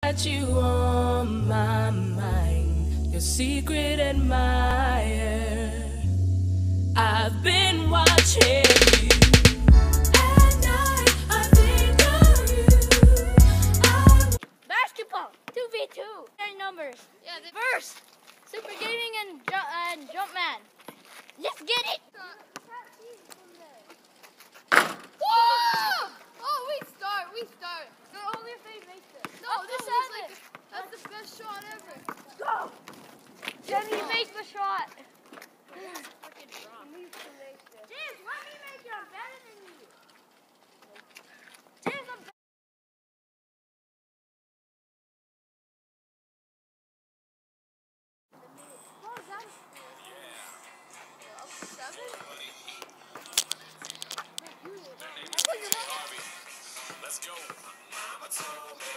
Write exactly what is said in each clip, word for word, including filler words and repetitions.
Got you on my mind, your secret admirer. I've been watching you. At night, I think of you. I... Basketball, two v two. Any numbers. Yeah, the verse. Super Gaming and, ju and Jumpman. Let's get it. Whoa! Oh, we start, we start. So only if they make this. No, oh, this this is is like, it. that's the best shot ever. Go. Jimmy, make the shot. James, let me make it. I'm better than you. James, I'm What was that? Seven? Let's go. Mama told me.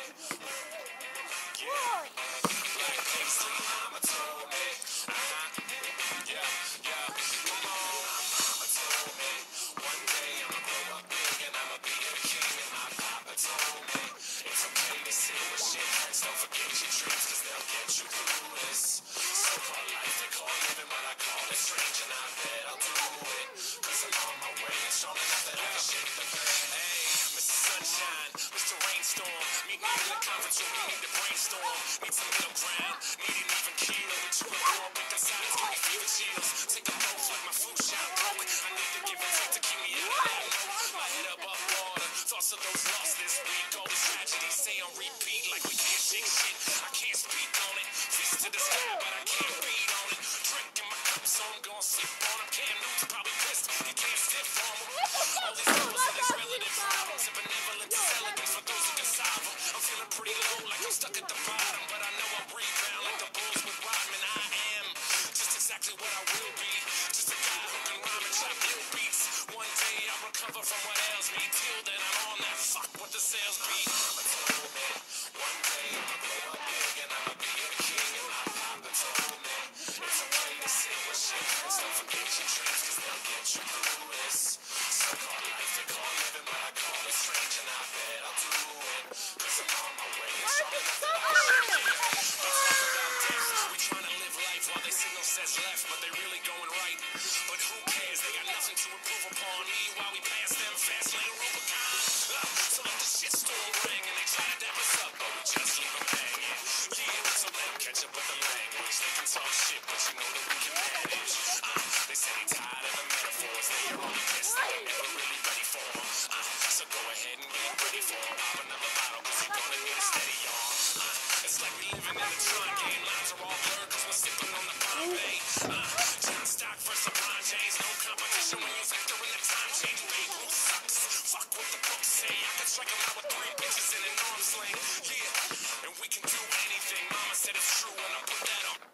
Whoa. Like Paisley, mama told me. Uh-huh. Yeah, yeah. Come on. Mama told me. One day I'ma grow up big and I'ma be a king. And my papa told me. It's okay to sit with shit hurts. Don't forget your dreams, cause they'll get you through this. So-called life, they call living what I call it strange. And I bet I'll do it. Cause I'm on my way and strong enough that I can shake the pain. Hey, Mister Sunshine, Mister Rainstorm. Meet me in the conference room, we need to brainstorm. Need some middle ground, need an even keel. With you and war, pick us out, it's gonna fever chills. Take a dose like my flu shot broke. I need to give and take to keep me out of that note. My head above water, thoughts of those lost this week. All these tragedies say on repeat like we can't shake shit. I can't speak on it, fist to the sky, but I can't beat on it. Drinking my cup, so I'm gonna sip on them. Cam Newton's probably pissed, you can't stiff on them. All these girls and these relative problems and benevolent elegance for those who can solve them. I'm feeling pretty low, like I'm stuck at the bottom, but I know I'll rebound like the Bulls with Rodman. I am just exactly what I will be, just a guy who can rhyme and chop little beats. One day I'll recover from what ails me. Till then I'm on that fuck what the sales beat. Mama told me, one day I'ma grow up big and I'ma be a king. And my papa told me, it's okay to sit with shit hurts. Don't forget your dreams, cause they'll get you through this. So-called life, they call living what I call it strange. And I bet I'll do it, cause I'm on my way and strong enough that I can shake the pain. They talk about death, we tryna live life while they signal says left, but they really going right. But who cares, they got nothing to improve upon me while we pass them fast lane Rubicon. Uh, so let the shit storm ring and they try to dap us up, but we just leave them hanging. Yeah, so let them catch up with the language. They can talk shit, but you know that we can manage. Uh, they say they tired of the metaphors, they are only pissed that we're never really ready for them. Uh, so go ahead and get ready for them. Pop another bottle, cause you're gonna need a steady on. Uh, it's like we living in a Tron game. Lines are all blurred, cause we're sipping on the Bombay. Uh, John Stock versus LeBron James. No competition when you factor in the time change. Babe Ruth sucks. Fuck what the books say. I can strike him out with three bitches in an arm sling. Yeah, and we can do anything. Mama said it's true when I put that on.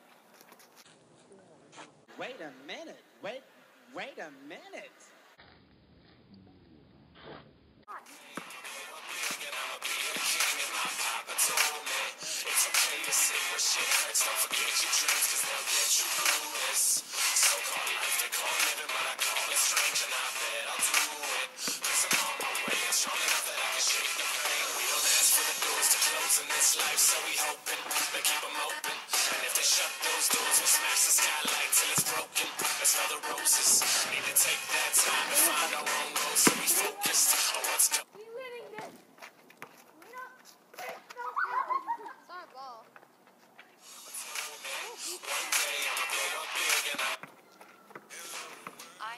Wait a minute. Wait, wait a minute. Told me it's okay to sit where shit hurts. Don't forget your dreams, cause they'll get you through this. So-called life, they call living what I call it strange. And I bet I'll do it, cause I'm on my way and strong enough that I can shake the pain. We don't ask for the doors to close in this life, so we hoping they keep them open. And if they shut those doors, we'll smash the skylight till it's broken. Let's smell the roses. Need to take that time to find our own goals, so we focused on what's coming. One day I'ma grow up big and I I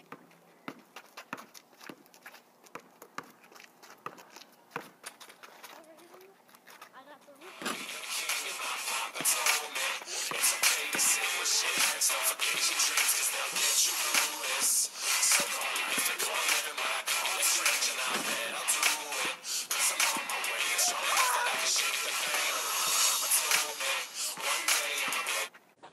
got the roof. king and my papa told me it's okay to sit with shit hurts. Don't forget your dreams, cause they'll get you through this. So-called life, they call living what I call it strange. And I bet I'll do it, cause I'm on my way and strong enough that I can shake the pain. Mama told me one day I'ma grow.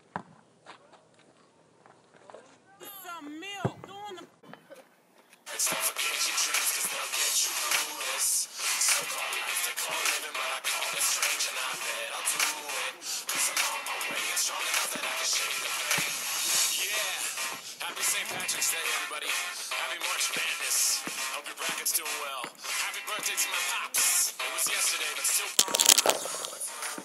Don't forget your dreams, cause they'll get you through this. So-called life, they call living what I call it strange. And I bet I'll do it, cause I'm on my way and strong enough that I can shake the pain. Yeah, happy Saint Patrick's Day, everybody. Happy March Madness. Hope your bracket's doing well. Happy birthday to my pops. It was yesterday, but still.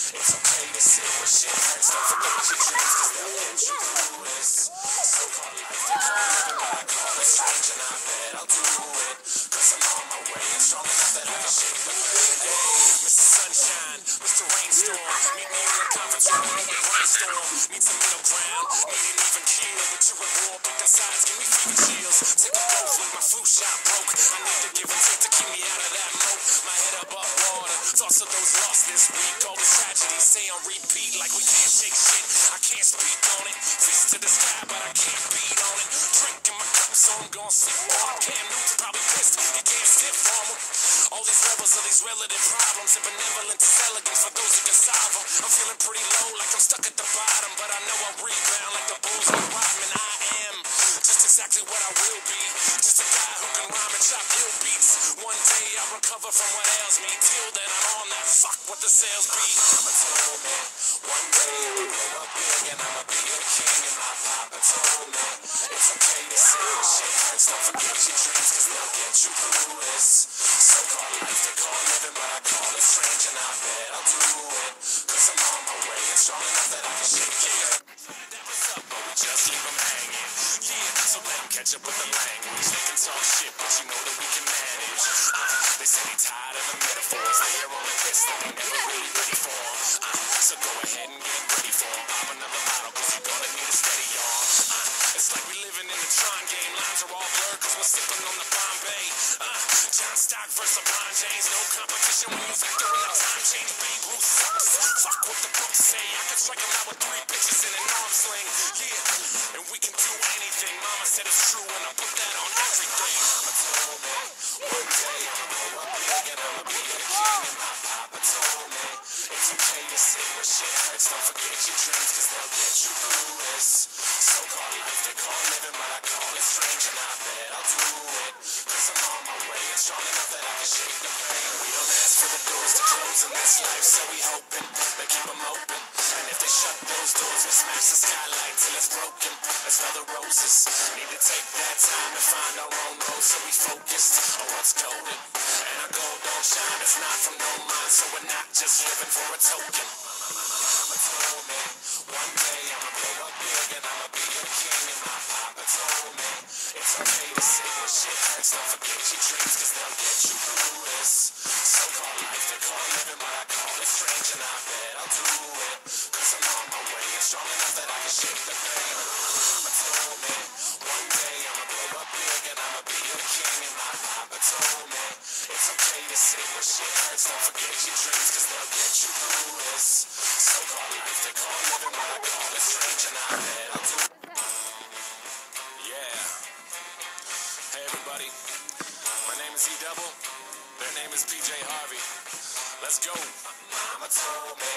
It's okay to sit where shit hurts. Don't forget your dreams, cause they'll get you through this. So-called life, they call it what I call it strange, and I bet I'll do it. Cause I'm on my way and strong enough that I can shake the pain. Hey, Mister Sunshine, Mister Rainstorm, meet me in the conference room, we brainstorm. Need some middle ground, need an even keel, but you're at war, pick the sides, give me fever chills. Take a both like my flu shot broke. I need to give and take to keep me out of that moat. My head above water, thoughts of those lost this week. All the tragedies say on repeat like we can't shake shit. I can't speak on it, fist to the sky, but I can't beat on it. Drinking my cup, so I'm gon' sip on it. Cam Newton's probably pissed, he can't stiff on them. All these levels of these relative problems and benevolent is elegance for those who can solve them. I'm feeling pretty low, like I'm stuck at the bottom, but I know I'll rebound like the Bulls and Rodman. I am just exactly what I will be, just a guy who can rhyme and chop ill beats. One day I'll recover from what ails me. Till then I'm on that fuck what the sales be. Mama told me one day I'ma grow up big and I'ma be a king, and my papa told me it's okay to say when shit hurts. Don't forget your dreams, cause they'll get you through this. So-called life they call living, but I call it strange, and I bet I'll do it. Cause I'm on my way and strong enough that I can shake it. That was up, but we just leave them hanging. Yeah, so let them catch up with the language. They can talk shit, but you know that we can manage. Uh, they say they tired of the metaphors. They hear all the this that they never really ready for. Uh, so go ahead and get ready for them. Pop another bottle, cause you're gonna need a steady, y'all. Uh, it's like we living in the Tron game. Lines are all blurred, cause we're sipping on the Bombay. Uh, John Stock versus LeBron James. No competition when you factor in the time change. Babe Ruth sucks. Fuck what the books say. I can strike him out with three bitches in an arm sling. Yeah, and we can do anything. Mama said it's true, and I put that on everything. Mama told me one day I'ma grow up big and I'ma be a king, and my papa told me it's okay to say when shit hurts. Don't forget your dreams, cause they'll get you through this. So-called life they call living, but I call it strange, and I bet I'll do it. Cause I'm on my way and strong enough that I can shake the pain. We don't ask for the doors to close in this life, so we hoping they keep them open. And if they shut those doors, we smash the skylight till it's broken. Let's smell the roses. Need to take that time to find our own road, so we focused on what's golden. And our gold don't shine, it's not from no mind, so we're not just living for a token. Mama told me one day I'ma grow up big and I'ma be a king, and my papa told me it's okay to say when shit hurts. Don't forget your dreams, cause they'll get you through this. So-called life they call living, but I call it strange, and I bet I'll do it. Cause I'm on my way and strong enough that I can shake the pain. Mama told me one day I'ma grow up big and I'ma be a king, and my papa told me it's okay to say when shit hurts. Don't forget your dreams, cause they'll get you through this. So-called life they call living, but I call it strange, and I bet I'll do it. Yeah. Hey everybody, my name is E Double. Their name is P J Harvey. Let's go. Mama told me.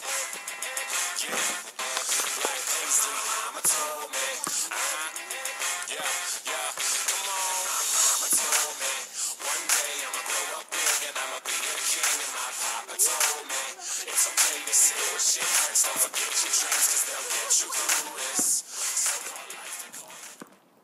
Yeah. Black Paisley. Mama told me. Uh-huh. Yeah, yeah. Come on. Mama told me. One day I'ma grow up big and I'ma be a king, and my papa told me it's okay to say when shit hurts. Don't forget your dreams, cause they'll get you through this. So-called life they call it.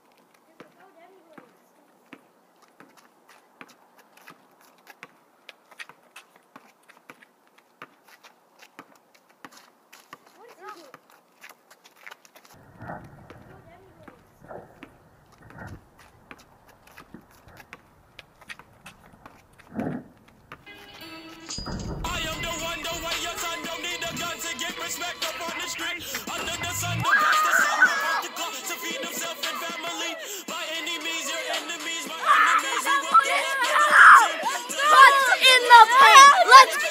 I am the one, the way your son don't need a gun to get respect up on the street. Under the sun, the best, the sun, about the clock to feed himself and family. By any means, your enemies, my enemies, we will get up with the team. What's in the paint? Let's